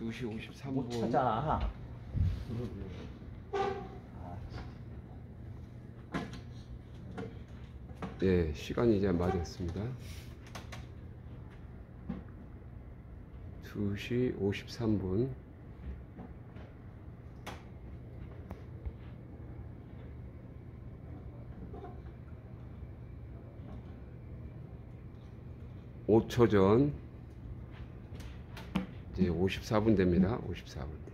2시 못 53분. 찾아. 예, 시간이 이제 맞았습니다. 2시 53분. (5초) 전 이제 54분 됩니다. 54분.